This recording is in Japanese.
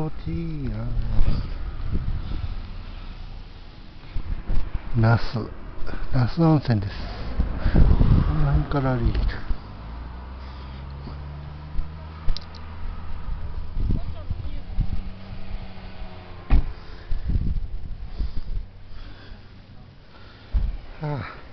持ちいいな。那須温泉です。この辺から歩いてる。はあ